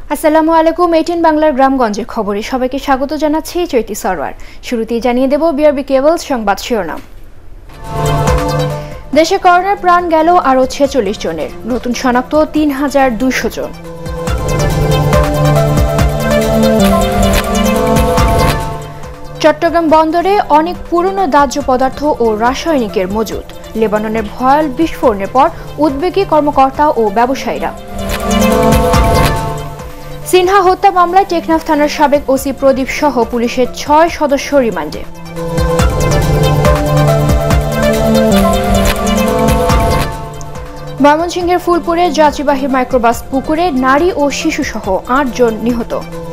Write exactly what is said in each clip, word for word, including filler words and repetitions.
আসসালামু আলাইকুম এইটিন বাংলার গ্রামগঞ্জের খবরে সবাইকে স্বাগত জানাচ্ছি চৈতি সরওয়ার। শুরুতেই জানিয়ে দেব বিআরবি কেবলস সংবাদ শিরোনাম। দেশে করোনার প্রাণ গেল আরও ছেচল্লিশ জনের, নতুন শনাক্ত তিন হাজার দুইশো জন। চট্টগ্রাম বন্দরে অনেক পুরনো দাহ্য পদার্থ ও রাসায়নিকের মজুদ, লেবাননের ভয়াল বিস্ফোরণের পর উদ্বেগী কর্মকর্তা ও ব্যবসায়ীরা। সিনহা হত্যা মামলায় টেকনাফ থানার সাবেক ওসি প্রদীপ সহ পুলিশের ছয় সদস্য রিমান্ডে। ময়মনসিংহের ফুলপুরে যাত্রীবাহী মাইক্রোবাস পুকুরে নারী ও শিশু সহ আট জন নিহত।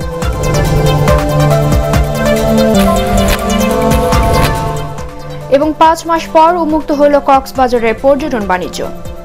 এবং পাঁচ মাস পর উন্মুক্ত হল কক্সবাজারের পর্যটন বাণিজ্য।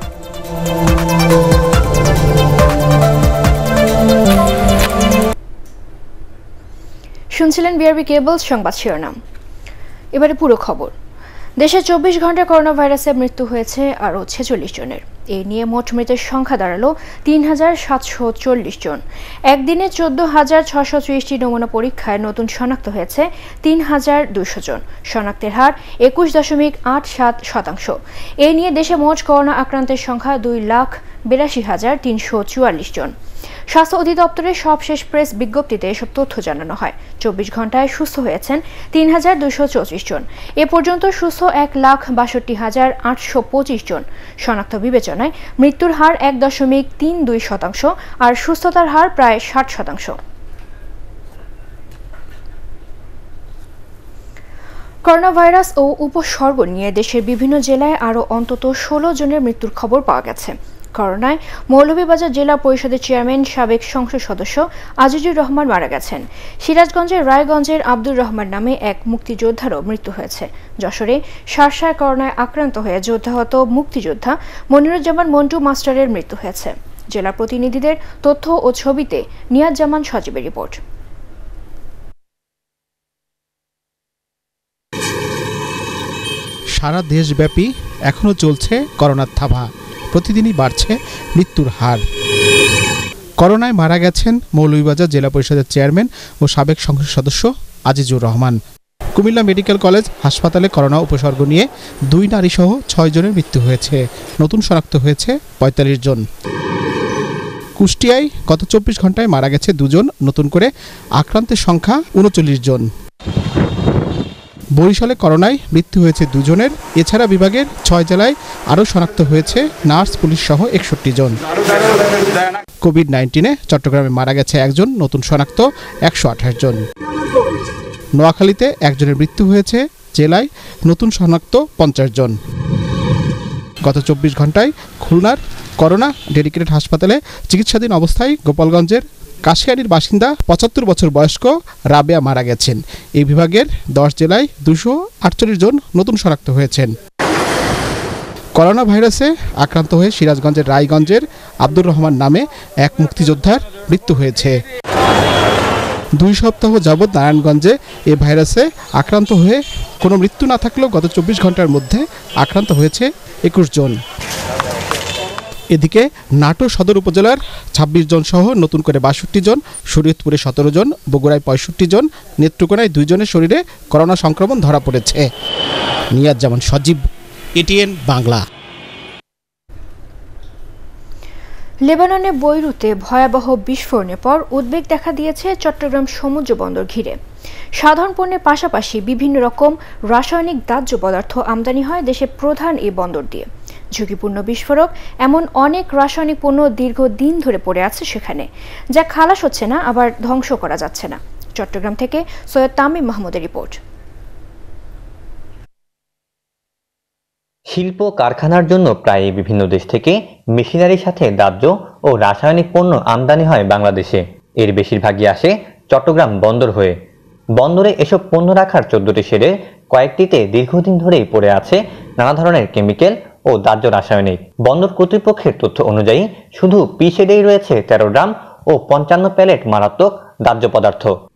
শুনছিলেন বিআরবি কেবলস সংবাদ শিরোনাম। এবারে পুরো খবর। দেশে চব্বিশ ঘন্টায় করোনা ভাইরাসে মৃত্যু হয়েছে আরও ছেচল্লিশ জনের। এই নিয়ে মোট মৃতের সংখ্যা দাঁড়ালো তিন হাজার সাতশো চল্লিশ জন। একদিনে চোদ্দ হাজার ছশো ত্রিশটি নমুনা পরীক্ষায় নতুন শনাক্ত হয়েছে তিন হাজার দুইশো জন। শনাক্তের হার একুশ দশমিক আট সাত শতাংশ। এই নিয়ে দেশে মোট করোনা আক্রান্তের সংখ্যা দুই লাখ বিরাশি হাজার তিনশো চুয়াল্লিশ জন। স্বাস্থ্য অধিদপ্তরের সবশেষ প্রেস বিজ্ঞপ্তিতে এসব তথ্য জানানো হয়। চব্বিশ ঘন্টায় সুস্থ হয়েছেন তিন হাজার দুইশো চৌত্রিশ জন। এ পর্যন্ত সুস্থ এক লাখ বাষট্টি হাজার আটশো পঁচিশ জন। শনাক্ত বিবেচনায় মৃত্যুর হার এক দশমিক তিন দুই শতাংশ আর সুস্থতার হার প্রায় ষাট শতাংশ। করোনা ভাইরাস ও উপসর্গ নিয়ে দেশের বিভিন্ন জেলায় আরও অন্তত ষোলো জনের মৃত্যুর খবর পাওয়া গেছে। করোনায় মৌলভীবাজার জেলা পরিষদের চেয়ারম্যান সাবেক সংসদ সদস্য আজিজুর রহমান মারা গেছেন। সিরাজগঞ্জের রায়গঞ্জের আব্দুর রহমান নামে এক মুক্তিযোদ্ধারও মৃত্যু হয়েছে। যশোরে শার্শায় করোনায় আক্রান্ত হয়ে যোদ্ধাহত মুক্তিযোদ্ধা মনিরুজ্জামান মন্টু মাস্টারের মৃত্যু হয়েছে। জেলা প্রতিনিধিদের তথ্য ও ছবিতে নিয়াজ জামান সজীবের রিপোর্ট। সারা দেশব্যাপী এখনো চলছে করোনার থাবা। প্রতিদিনই বাড়ছে মৃত্যুর হার। করোনায় মারা গেছেন মৌলভীবাজার জেলা পরিষদের চেয়ারম্যান ও সাবেক সংসদ সদস্য আজিজুর রহমান। কুমিল্লা মেডিকেল কলেজ হাসপাতালে করোনা উপসর্গ নিয়ে দুই নারী সহ ছয় জনের মৃত্যু হয়েছে। নতুন শনাক্ত হয়েছে পঁয়তাল্লিশ জন। কুষ্টিয়ায় গত চব্বিশ ঘন্টায় মারা গেছে দুজন, নতুন করে আক্রান্তের সংখ্যা উনচল্লিশ জন। বরিশালে করোনায় মৃত্যু হয়েছে দুজনের। এছাড়া বিভাগের ছয় জেলায় আরও শনাক্ত হয়েছে নার্স, পুলিশ সহ একষট্টি জন। কোভিড নাইন্টিনে চট্টগ্রামে মারা গেছে একজন, নতুন শনাক্ত একশো আঠাশ জন। নোয়াখালীতে একজনের মৃত্যু হয়েছে, জেলায় নতুন শনাক্ত পঞ্চাশ জন। গত চব্বিশ ঘন্টায় খুলনার করোনা ডেডিকেটেড হাসপাতালে চিকিৎসাধীন অবস্থায় গোপালগঞ্জের কাশিয়ানির বাসিন্দা পঁচাত্তর বছর বয়স্ক রাবেয়া মারা গেছেন। এই বিভাগের দশ জেলায় দুশো আটচল্লিশ জন নতুন শনাক্ত হয়েছেন। করোনা ভাইরাসে আক্রান্ত হয়ে সিরাজগঞ্জের রায়গঞ্জের আব্দুর রহমান নামে এক মুক্তিযোদ্ধার মৃত্যু হয়েছে। দুই সপ্তাহ যাবৎ নারায়ণগঞ্জে এ ভাইরাসে আক্রান্ত হয়ে কোনো মৃত্যু না থাকলেও গত চব্বিশ ঘন্টার মধ্যে আক্রান্ত হয়েছে একুশ জন। এদিকে নাটোর সদর উপজেলার ছাব্বিশ জন সহ নতুন করে বাষট্টি জন, শরীয়তপুরে সতেরো জন, বগুড়ায় পঁয়ষট্টি জন, নেত্রকোনায় দুইজনের শরীরে করোনা সংক্রমণ ধরা পড়েছে। নিয়াজ জামান সজীব, এটিএন বাংলা। লেবাননের বৈরুতে ভয়াবহ বিস্ফোরণের পর উদ্বেগ দেখা দিয়েছে চট্টগ্রাম সমুদ্র বন্দর ঘিরে। সাধারণ পণ্যের পাশাপাশি বিভিন্ন রকম রাসায়নিক দাহ্য পদার্থ আমদানি হয় দেশের প্রধান এই বন্দর দিয়ে। ঝুঁকিপূর্ণ বিস্ফোরক এমন অনেক রাসায়নিক পণ্য দীর্ঘদিন ধরে পড়ে আছে সেখানে, যা খালাস হচ্ছে না, আবার ধ্বংস করা যাচ্ছে না। চট্টগ্রাম থেকে সৈয়দ তামিম মাহমুদের রিপোর্ট। শিল্প কারখানার জন্য প্রায় বিভিন্ন দেশ থেকে মেশিনারির সাথে দাহ্য ও রাসায়নিক পণ্য আমদানি হয় বাংলাদেশে। এর বেশিরভাগই আসে চট্টগ্রাম বন্দর হয়ে। বন্দরে এসব পণ্য রাখার চোদ্দটি শেডে কয়েকটিতে দীর্ঘদিন ধরেই পড়ে আছে নানা ধরনের কেমিক্যাল ও দাহ্য রাসায়নিক। বন্দর কর্তৃপক্ষের তথ্য অনুযায়ী শুধু পি শেডেই রয়েছে তেরো গ্রাম ও পঞ্চান্ন প্যালেট মারাত্মক দাহ্য পদার্থ।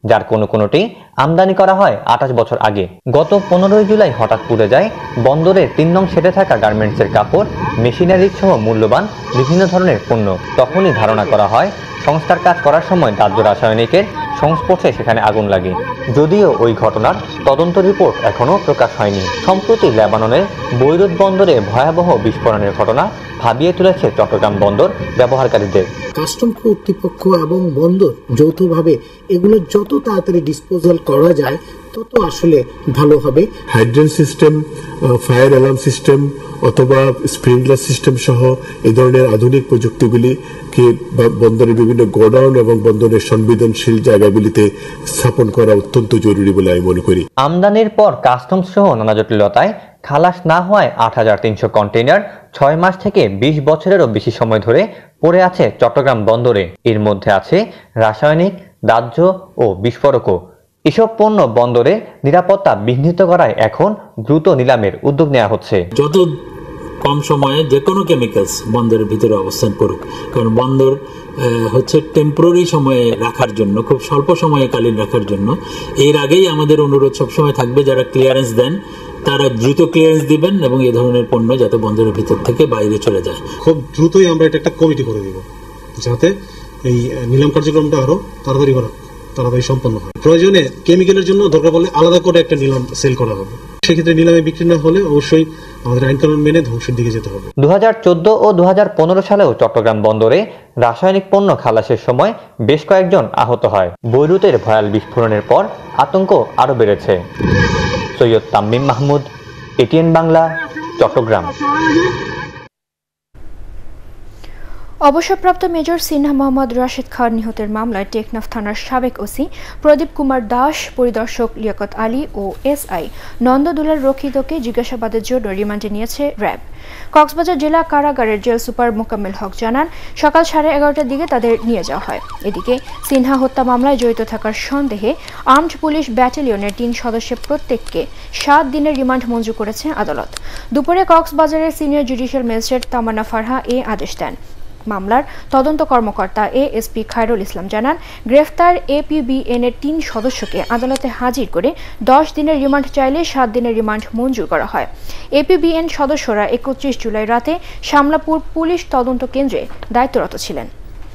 যার কোনো কোনোটি আমদানি করা হয় আঠাশ বছর আগে। গত পনেরোই জুলাই হঠাৎ পুড়ে যায় বন্দরের তিন নং শেডে থাকা গার্মেন্টসের কাপড়, মেশিনারি সহ মূল্যবান বিভিন্ন ধরনের পণ্য। তখনই ধারণা করা হয় সংস্কার কাজ করার সময় দাহ্য রাসায়নিকের সংস্পর্শে সেখানে আগুন লাগে। যদিও ওই ঘটনার তদন্ত রিপোর্ট এখনও প্রকাশ হয়নি। সম্প্রতি লেবাননের বৈরুত বন্দরে ভয়াবহ বিস্ফোরণের ঘটনা ভাবিয়ে তুলেছে চট্টগ্রাম বন্দর ব্যবহারকারীদের। কাস্টম কর্তৃপক্ষ এবং বন্দর যৌথভাবে এগুলো যত তাড়াতাড়ি ডিসপোজাল করা যায় তত আসলে ভালো হবে। Hydrant system, fire alarm system অথবা স্প্রিংলার সিস্টেম সহ এই ধরনের আধুনিক প্রযুক্তিগুলিকে বন্দরের বিভিন্ন গোডাউন এবং বন্দরের সংবেদনশীল জায়গাগুলিতে স্থাপন করা অত্যন্ত জরুরি বলে আমি মনে করি। আমদানির পর কাস্টমস সহ নানা জটিলতায় খালাস না হওয়ায় আট হাজার তিনশো কন্টেইনার ছয় মাস থেকে বিশ বছরেরও বেশি সময় ধরে পড়ে আছে চট্টগ্রাম বন্দরে। এর মধ্যে আছে রাসায়নিক, দাহ্য ও বিস্ফোরকও। এসব পণ্য বন্দরে নিরাপত্তা বিঘ্নিত করায় এখন দ্রুত নিলামের উদ্যোগ নেওয়া হচ্ছে। যত কম সময়ে যে কোনো কেমিক্যালস বন্দরের ভিতরে অবস্থান করুক, কারণ বন্দর হচ্ছে টেম্পোরারি সময়ে রাখার জন্য, খুব স্বল্প সময়ে কালীন রাখার জন্য। এর আগেই আমাদের অনুরোধ সবসময় থাকবে যারা ক্লিয়ারেন্স দেন তারা দ্রুত ক্লিয়ারেন্স দিবেন এবং এই ধরনের পণ্য যাতে বন্দরের ভিতর থেকে বাইরে চলে যায়। খুব দ্রুতই আমরা এটা একটা কমিটি করে দিব যাতে এই নিলাম কার্যক্রমটা আরো তাড়াতাড়ি করা তাড়াতাড়ি সম্পন্ন হয়। প্রয়োজনে কেমিক্যালের জন্য দরকার পড়লে আলাদা করে একটা নিলাম সেল করা হবে। সেক্ষেত্রে নিলামে বিক্রি না হলে অবশ্যই আমাদের আইন কানুন মেনে ধ্বংসের দিকে যেতে হবে। দু হাজার চোদ্দ ও দু হাজার পনেরো সালেও চট্টগ্রাম বন্দরে রাসায়নিক পণ্য খালাসের সময় বেশ কয়েকজন আহত হয়। বৈরুতের ভয়াল বিস্ফোরণের পর আতঙ্ক আরো বেড়েছে। সৈয়দ তাম্মিম মাহমুদ, এটিএন বাংলা, চট্টগ্রাম। অবসরপ্রাপ্ত মেজর সিনহা মোহাম্মদ রাশেদ খান নিহতের মামলায় টেকনাফ থানার সাবেক ওসি প্রদীপ কুমার দাস, পরিদর্শক লিয়াকত আলী ও এসআই নন্দদুলাল রক্ষিতকে জিজ্ঞাসাবাদের জন্য রিমান্ডে নিয়েছে র্যাব। কক্সবাজার জেলা কারাগারের জেল সুপার মোকাম্মেল হক জানান, সকাল সাড়ে এগারোটার দিকে তাদের নিয়ে যাওয়া হয়। এদিকে সিনহা হত্যা মামলায় জড়িত থাকার সন্দেহে আর্মড পুলিশ ব্যাটালিয়নের তিন সদস্যের প্রত্যেককে সাত দিনের রিমান্ড মঞ্জুর করেছে আদালত। দুপুরে কক্সবাজারের senior judicial magistrate Tamanna Farha এ আদেশ দেন। মামলার তদন্ত কর্মকর্তা এএসপি খায়রুল ইসলাম জানান, গ্রেফতার এপিবিএন এর তিন সদস্যকে আদালতে হাজির করে দশ দিনের রিমান্ড চাইলে সাত দিনের রিমান্ড মঞ্জুর করা হয়। এপিবিএন সদস্যরা একত্রিশ জুলাই রাতে শামলাপুর পুলিশ তদন্ত কেন্দ্রে দায়িত্বরত ছিলেন।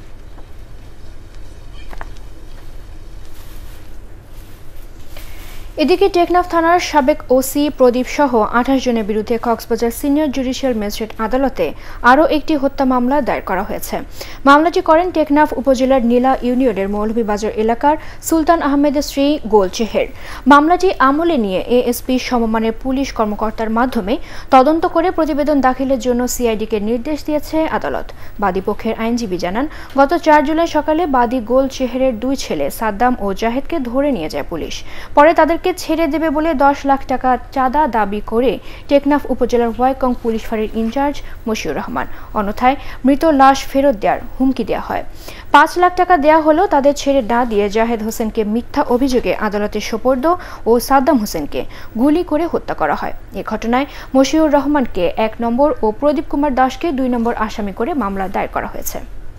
এদিকে টেকনাফ থানার সাবেক ওসি প্রদীপ সহ আঠাশ জনের বিরুদ্ধে কক্সবাজার সিনিয়র জুডিশিয়াল ম্যাজিস্ট্রেট আদালতে আরও একটি হত্যা মামলা দায়ের করা হয়েছে। মামলাটি করেন টেকনাফ উপজেলার নীলা ইউনিয়নের মৌলভীবাজার এলাকার সুলতান আহমেদের স্ত্রী গোল চেহের। মামলাটি আমলে নিয়ে এএসপি সমমানের পুলিশ কর্মকর্তার মাধ্যমে তদন্ত করে প্রতিবেদন দাখিলের জন্য সিআইডিকে নির্দেশ দিয়েছে আদালত। বাদীপক্ষের আইনজীবী জানান, গত চার জুলাই সকালে বাদী গোল চেহেরের দুই ছেলে সাদ্দাম ও জাহেদকে ধরে নিয়ে যায় পুলিশ। পরে তাদেরকে ছেড়ে দেবে বলে দশ লাখ টাকা চাঁদা দাবি করে টেকনাফ উপজেলার ওয়াইকং পুলিশ ফাঁড়ির ইনচার্জ মশিউর রহমান অন্যথায় মৃত লাশ ফেরত দেওয়ার হুমকি দেওয়া হয়। পাঁচ লাখ টাকা দেয়া হলেও তাদের ছেড়ে না দিয়ে জাহেদ হোসেনকে মিথ্যা অভিযোগে আদালতে সোপর্দ ও সাদ্দাম হোসেনকে গুলি করে হত্যা করা হয়। এ ঘটনায় মশিউর রহমানকে এক নম্বর ও প্রদীপ কুমার দাসকে দুই নম্বর আসামি করে মামলা দায়ের করা হয়েছে।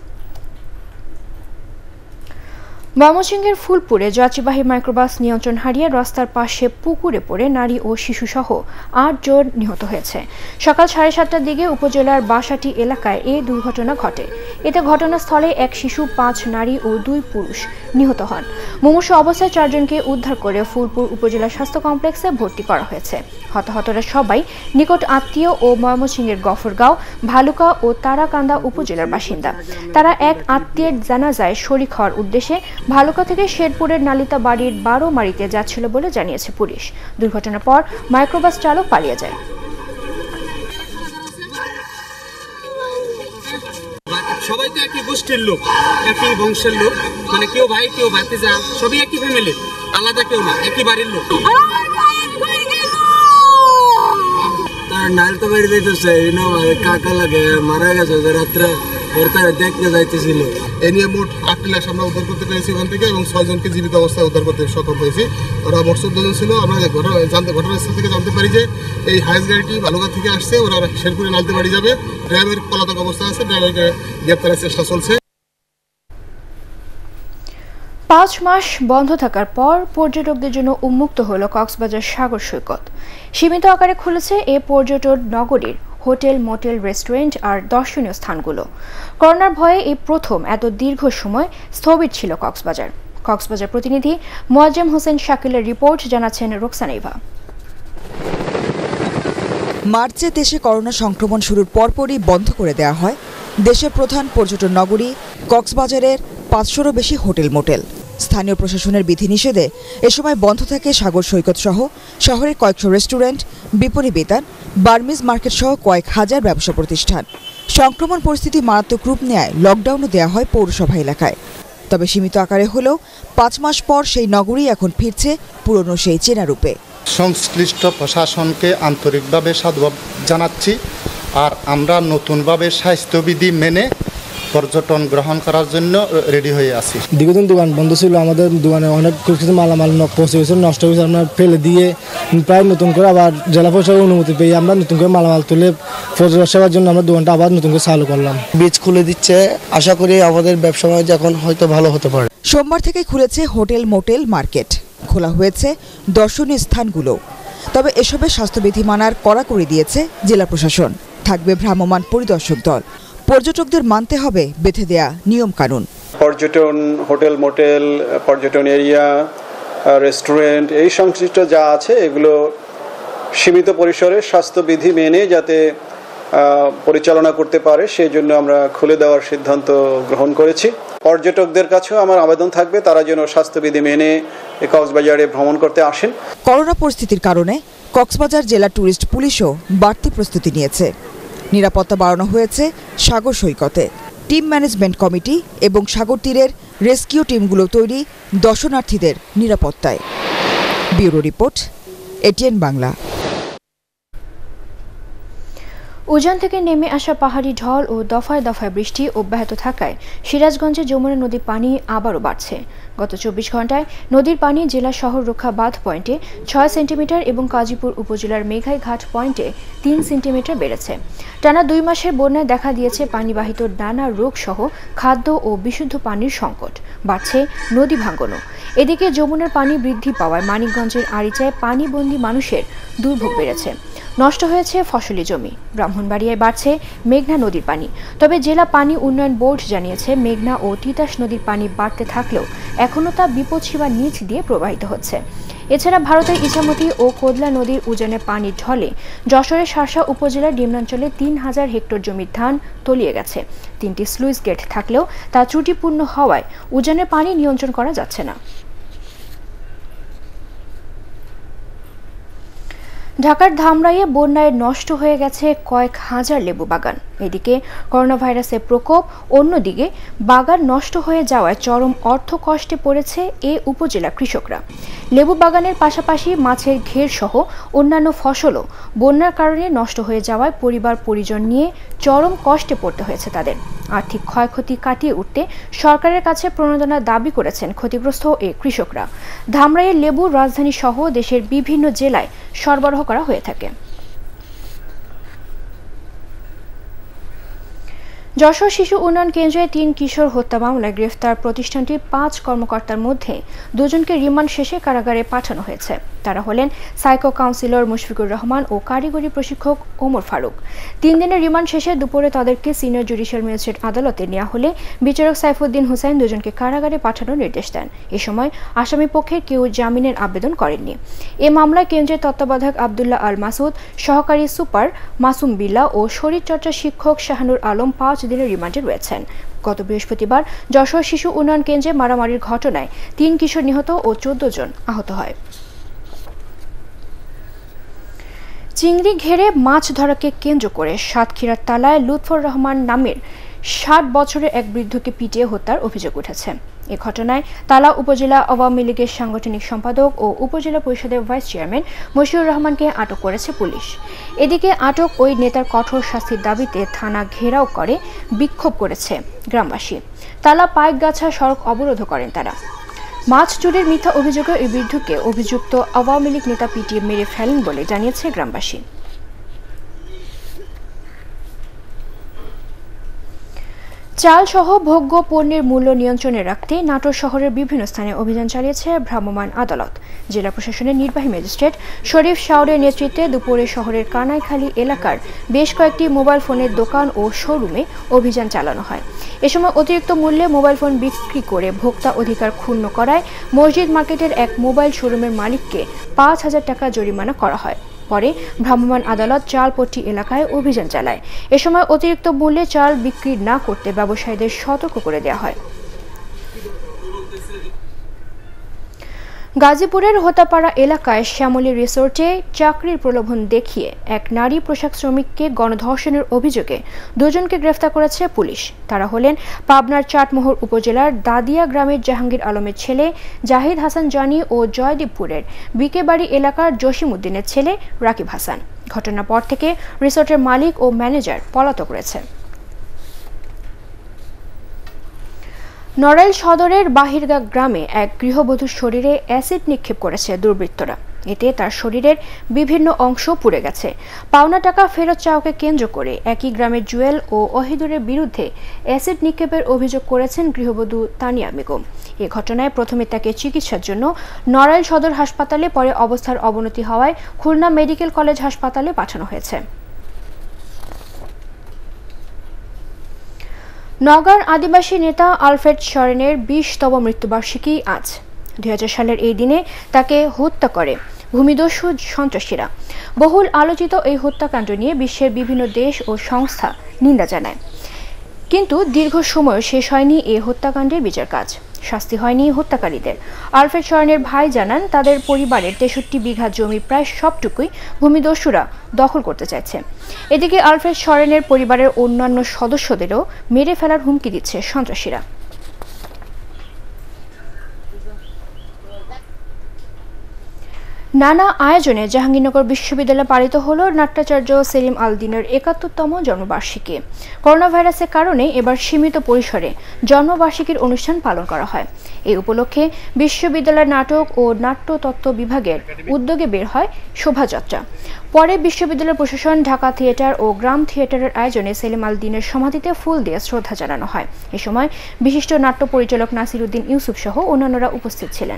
ময়মনসিংহের ফুলপুরে যাত্রীবাহী মাইক্রোবাস নিয়ন্ত্রণ হারিয়ে রাস্তার পাশে পুকুরে পড়ে নারী ও শিশুসহ আট জন নিহত হয়েছে। সকাল সাড়ে সাতটার দিকে উপজেলার বাসাটি এলাকায় এই দুর্ঘটনা ঘটে। এতে ঘটনাস্থলে এক শিশু, পাঁচ নারী ও দুই পুরুষ নিহত হন। মুমূর্ষু অবস্থায় চারজনকে উদ্ধার করে ফুলপুর উপজেলা স্বাস্থ্য কমপ্লেক্সে ভর্তি করা হয়েছে। হতাহতরা সবাই নিকট আত্মীয় ও ময়মনসিংহের গফরগাঁও, ভালুকা ও তারাকান্দা উপজেলার বাসিন্দা। তারা এক আত্মীয়ের জানাজায় শরীক হওয়ার উদ্দেশ্যে ভালুকা থেকে শেরপুরের নালিতা বাড়ির বারো মারিতে যাচ্ছিল বলে জানিয়েছে পুলিশ। দুর্ঘটনার পর মাইক্রোবাস চালক পালিয়ে যায়। সবাই তো একই গোষ্ঠীর লোক, একই বংশের লোক, মানে কেউ ভাই কেউ ভাতিজা, সবই একই ফ্যামিলি, আলাদা কেউ না, একই বাড়ির লোক। তার নালতা বাড়ি যাইতেছে, কাকা লাগে মারা গেছে রাত্রে, ওর তারা দেখতে যাইতেছিল। এ নিয়ে মোট আটটি লাশ আমরা উদ্ধার করতে পেরেছি ওখান থেকে এবং ছয়জনকে জীবিত অবস্থায় উদ্ধার করতে সক্ষম হয়েছি। ওরা মোট চোদ্দ জন ছিল। আমরা জানতে ঘটনাস্থল থেকে জানতে পারি যে এই হাইস গাড়িটি বালুঘাট থেকে আসছে, ওরা শেরপুরে নালতে বাড়ি যাবে। ড্রাইভার পলাতক অবস্থা আছে, ড্রাইভারকে গ্রেপ্তারের চেষ্টা চলছে। পাঁচ মাস বন্ধ থাকার পর পর্যটকদের জন্য উন্মুক্ত হলো কক্সবাজার সাগর সৈকত। সীমিত আকারে খুলেছে এ পর্যটন নগরীর হোটেল, মোটেল, রেস্টুরেন্ট আর দর্শনীয় স্থানগুলো। করোনার ভয়ে এই প্রথম এত দীর্ঘ সময় স্থবির ছিল কক্সবাজার। কক্সবাজার প্রতিনিধি মোয়াজ্জেম হোসেন শাকিলের রিপোর্ট, জানাচ্ছেন রোকসানা ইভা। মার্চে দেশে করোনা সংক্রমণ শুরুর পরপরই বন্ধ করে দেওয়া হয় দেশের প্রধান পর্যটন নগরী কক্সবাজারের পাঁচশোরও বেশি হোটেল, মোটেল। স্থানীয় প্রশাসনের বিধিনিষেধে এ সময় বন্ধ থাকে সাগর সৈকত সহ শহরের কয়েকশো রেস্টুরেন্ট, বিপণী বিতান, বার্মিজ মার্কেট সহ কয়েক হাজার ব্যবসা প্রতিষ্ঠান। সংক্রমণ পরিস্থিতি মারাত্মক রূপ নেয় লকডাউনও দেওয়া হয় পৌরসভা এলাকায়। তবে সীমিত আকারে হলেও পাঁচ মাস পর সেই নগরী এখন ফিরছে পুরনো সেই চেনা রূপে। সংশ্লিষ্ট প্রশাসনকে আন্তরিকভাবে সাধুবাদ জানাচ্ছি। আর আমরা নতুনভাবে স্বাস্থ্যবিধি মেনে পর্যটন গ্রহণ করার জন্য রেডি হয়ে আছি। দীর্ঘদিন দোকান বন্ধ ছিল, আমাদের দোকানে অনেক কিছু মালামাল পৌঁছে গেছে, নষ্ট হয়েছে। আমরা ফেলে দিয়ে প্রায় নতুন করে আবার জেলা পরিষদের অনুমতি পেয়ে আমরা নতুন করে মালামাল তুলে পর্যটন সেবার জন্য আমরা দোকানটা আবার নতুন করে চালু করলাম। বীজ খুলে দিচ্ছে, আশা করি আমাদের ব্যবসা বাণিজ্য এখন হয়তো ভালো হতে পারে। সোমবার থেকে খুলেছে হোটেল, মোটেল, মার্কেট, খোলা হয়েছে দর্শনীয় স্থানগুলো। তবে এসবের স্বাস্থ্যবিধি মানার কড়াকড়ি দিয়েছে জেলা প্রশাসন। থাকবে ভ্রাম্যমাণ পরিদর্শক দল। পর্যটকদের মানতে হবে বেঁধে দেয়া নিয়ম কানুন। পর্যটন, হোটেল, মোটেল, পর্যটন এরিয়া, রেস্টুরেন্ট, এই সংশ্লিষ্ট যা আছে এগুলো সীমিত পরিসরে স্বাস্থ্যবিধি মেনে যাতে পরিচালনা করতে পারে সেই জন্য আমরা খুলে দেওয়ার সিদ্ধান্ত গ্রহণ করেছি। পর্যটকদের কাছেও আমার আবেদন থাকবে তারা যেন স্বাস্থ্যবিধি মেনে কক্সবাজারে ভ্রমণ করতে আসেন। করোনা পরিস্থিতির কারণে কক্সবাজার জেলা ট্যুরিস্ট পুলিশও বাড়তি প্রস্তুতি নিয়েছে। নিরাপত্তা বাড়ানো হয়েছে সাগর সৈকতে। টিম ম্যানেজমেন্ট কমিটি এবং সাগর তীরের রেস্কিউ টিমগুলো তৈরি দর্শনার্থীদের নিরাপত্তায়। Bureau report, ATN Bangla. উজান থেকে নেমে আসা পাহাড়ি ঢল ও দফায় দফায় বৃষ্টি অব্যাহত থাকায় সিরাজগঞ্জে যমুনা নদীর পানি আবারও বাড়ছে। গত চব্বিশ ঘন্টায় নদীর পানি জেলা শহর রক্ষা বাঁধ পয়েন্টে ছয় সেন্টিমিটার এবং কাজীপুর উপজেলার মেঘাই ঘাট পয়েন্টে তিন সেন্টিমিটার বেড়েছে। টানা দুই মাসের বন্যায় দেখা দিয়েছে পানিবাহিত নানা রোগ সহ খাদ্য ও বিশুদ্ধ পানির সংকট। বাড়ছে নদী ভাঙ্গনও। এদিকে যমুনার পানি বৃদ্ধি পাওয়ায় মানিকগঞ্জের আরিচায় পানিবন্দী মানুষের দুর্ভোগ বেড়েছে। নষ্ট হয়েছে ফসলি জমি। ব্রাহ্মণবাড়িয়ায় বাড়ছে মেঘনা নদীর পানি। তবে জেলা পানি উন্নয়ন বোর্ড জানিয়েছে মেঘনা ও তিতাস নদীর পানি বাড়তে থাকলেও এখনও তা বিপদসীমার নিচ দিয়ে প্রবাহিত হচ্ছে। এছাড়া ভারতের ইছামতি ও কোদলা নদীর উজানে পানি ঢলে যশোরের শার্শা উপজেলার নিম্নাঞ্চলে তিন হাজার হেক্টর জমির ধান তলিয়ে গেছে। তিনটি স্লুইস গেট থাকলেও তা ত্রুটিপূর্ণ হওয়ায় উজানের পানি নিয়ন্ত্রণ করা যাচ্ছে না। ঢাকার ধামরাইয়ে বন্যায় নষ্ট হয়ে গেছে কয়েক হাজার লেবু বাগান। এদিকে করোনা ভাইরাসের প্রকোপ, অন্যদিকে বাগান নষ্ট হয়ে যাওয়ায় চরম অর্থ কষ্টে পড়েছে এ উপজেলা কৃষকরা। লেবু বাগানের পাশাপাশি মাছের ঘের সহ অন্যান্য ফসলও বন্যার কারণে নষ্ট হয়ে যাওয়ায় পরিবার পরিজন নিয়ে চরম কষ্টে পড়তে হয়েছে তাদের। আর্থিক ক্ষয়ক্ষতি কাটিয়ে উঠতে সরকারের কাছে প্রণোদনা দাবি করেছেন ক্ষতিগ্রস্ত এ কৃষকরা। ধামরাইয়ের লেবু রাজধানী সহ দেশের বিভিন্ন জেলায় সরবরাহ করা হয়ে থাকে। যশোর শিশু উন্নয়ন কেন্দ্রে তিন কিশোর হত্যা মামলায় গ্রেফতার প্রতিষ্ঠানটির পাঁচ কর্মকর্তার মধ্যে দুজনকে রিমান্ড শেষে কারাগারে পাঠানো হয়েছে। তারা হলেন সাইকো কাউন্সিলর মুশফিকুর রহমান ও কারিগরি প্রশিক্ষক ওমর ফারুক। তিন দিনের রিমান্ড শেষে দুপুরে তাদেরকে সিনিয়র জুডিশিয়াল ম্যাজিস্ট্রেট আদালতে নেওয়া হলে বিচারক সাইফুদ্দিন হুসাইন দুজনকে কারাগারে পাঠানোর নির্দেশ দেন। এ সময় আসামি পক্ষের কেউ জামিনের আবেদন করেননি। এ মামলায় কেন্দ্রের তত্ত্বাবধায়ক আবদুল্লাহ আল মাসুদ, সহকারী সুপার মাসুম বিল্লাহ ও শরীরচর্চা শিক্ষক শাহানুর আলম পাঁচ দিনের রিমান্ডে রয়েছেন। গত বৃহস্পতিবার যশোর শিশু উন্নয়ন কেন্দ্রে মারামারির ঘটনায় তিন কিশোর নিহত ও চোদ্দ জন আহত হয়। চিংড়ি ঘেরে মাছ ধরাকে কেন্দ্র করে সাতক্ষীরার তালায় লুৎফর রহমান নামের ষাট বছরের এক বৃদ্ধকে পিটিয়ে হত্যার অভিযোগ উঠেছে। এ ঘটনায় তালা উপজেলা আওয়ামী লীগের সাংগঠনিক সম্পাদক ও উপজেলা পরিষদের ভাইস চেয়ারম্যান মশিউর রহমানকে আটক করেছে পুলিশ। এদিকে আটক ওই নেতার কঠোর শাস্তির দাবিতে থানা ঘেরাও করে বিক্ষোভ করেছে গ্রামবাসী। তালা পাইকগাছা সড়ক অবরোধ করেন তারা। মাছ চুরির মিথ্যা অভিযোগে ওই বৃদ্ধকে অভিযুক্ত আওয়ামী লীগ নেতা পিটিয়ে মেরে ফেলেন বলে জানিয়েছে গ্রামবাসী। চাল সহ ভোগ্য পণ্যের মূল্য নিয়ন্ত্রণে রাখতে নাটোর শহরের বিভিন্ন স্থানে অভিযান চালিয়েছে ভ্রাম্যমাণ আদালত। জেলা প্রশাসনের নির্বাহী ম্যাজিস্ট্রেট শরীফ শাওরের নেতৃত্বে দুপুরে শহরের কানাইখালী এলাকার বেশ কয়েকটি মোবাইল ফোনের দোকান ও শোরুমে অভিযান চালানো হয়। এ সময় অতিরিক্ত মূল্যে মোবাইল ফোন বিক্রি করে ভোক্তা অধিকার ক্ষুণ্ণ করায় মসজিদ মার্কেটের এক মোবাইল শোরুমের মালিককে পাঁচ হাজার টাকা জরিমানা করা হয়। পরে ভ্রাম্যমাণ আদালত চালপট্টি এলাকায় অভিযান চালায়। এ সময় অতিরিক্ত মূল্যে চাল বিক্রি না করতে ব্যবসায়ীদের সতর্ক করে দেওয়া হয়। গাজীপুরের হোতাপাড়া এলাকায় শ্যামলী রিসোর্টে চাকরির প্রলোভন দেখিয়ে এক নারী পোশাক শ্রমিককে গণধর্ষণের অভিযোগে দুজনকে গ্রেফতার করেছে পুলিশ। তারা হলেন পাবনার চাটমোহর উপজেলার দাদিয়া গ্রামের জাহাঙ্গীর আলমের ছেলে জাহিদ হাসান জানি ও জয়দীপপুরের বিকেবাড়ি এলাকার জসিম উদ্দিনের ছেলে রাকিব হাসান। ঘটনার পর থেকে রিসোর্টের মালিক ও ম্যানেজার পলাতক রয়েছে। নড়াইল সদরের বাহিরগা গ্রামে এক গৃহবধূর শরীরে অ্যাসিড নিক্ষেপ করেছে দুর্বৃত্তরা। এতে তার শরীরের বিভিন্ন অংশ পুড়ে গেছে। পাওনা টাকা ফেরত চাওয়াকে কেন্দ্র করে একই গ্রামের জুয়েল ও ওহিদুরের বিরুদ্ধে অ্যাসিড নিক্ষেপের অভিযোগ করেছেন গৃহবধূ তানিয়া বেগম। এ ঘটনায় প্রথমে তাকে চিকিৎসার জন্য নড়াইল সদর হাসপাতালে, পরে অবস্থার অবনতি হওয়ায় খুলনা মেডিকেল কলেজ হাসপাতালে পাঠানো হয়েছে। নওগাঁর আদিবাসী নেতা আলফ্রেড শরেনের বিশতম মৃত্যুবার্ষিকী আজ। দুই হাজার সালের এই দিনে তাকে হত্যা করে ভূমিদস্যু সন্ত্রাসীরা। বহুল আলোচিত এই হত্যাকাণ্ড নিয়ে বিশ্বের বিভিন্ন দেশ ও সংস্থা নিন্দা জানায়, কিন্তু দীর্ঘ সময় শেষ হয়নি এই হত্যাকাণ্ডের বিচার কাজ। শাস্তি হয়নি হত্যাকারীদের। আলফ্রেড শরেনের ভাই জানান, তাদের পরিবারের তেষট্টি বিঘা জমি প্রায় সবটুকুই ভূমিদস্যুরা দখল করতে চাইছে। এদিকে আলফ্রেড শরেনের পরিবারের অন্যান্য সদস্যদেরও মেরে ফেলার হুমকি দিচ্ছে সন্ত্রাসীরা। নানা আয়োজনে জাহাঙ্গীরনগর বিশ্ববিদ্যালয়ে পালিত হল নাট্যাচার্য সেলিম আল দীনের একাত্তরতম জন্মবার্ষিকী। করোনা ভাইরাসের কারণে এবার সীমিত পরিসরে জন্মবার্ষিকীর অনুষ্ঠান পালন করা হয়। এই উপলক্ষে বিশ্ববিদ্যালয়ের নাটক ও নাট্যতত্ত্ব বিভাগের উদ্যোগে বের হয় শোভাযাত্রা। পরে বিশ্ববিদ্যালয় প্রশাসন, ঢাকা থিয়েটার ও গ্রাম থিয়েটারের আয়োজনে সেলিম আল দীনের সমাধিতে ফুল দিয়ে শ্রদ্ধা জানানো হয়। এ সময় বিশিষ্ট নাট্য পরিচালক নাসির উদ্দিন ইউসুফ সহ অন্যান্যরা উপস্থিত ছিলেন।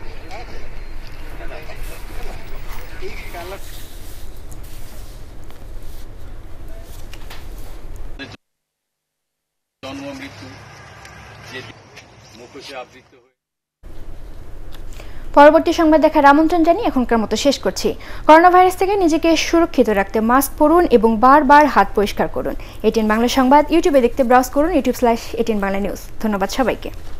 পরবর্তী সংবাদ দেখার আমন্ত্রণ জানিয়ে এখনকার মতো শেষ করছি। করোনা ভাইরাস থেকে নিজেকে সুরক্ষিত রাখতে মাস্ক পরুন এবং বারবার হাত পরিষ্কার করুন। এটিএন বাংলা সংবাদ ইউটিউবে দেখতে ব্রাউজ করুন YouTube slash ATN Bangla news. ধন্যবাদ সবাইকে।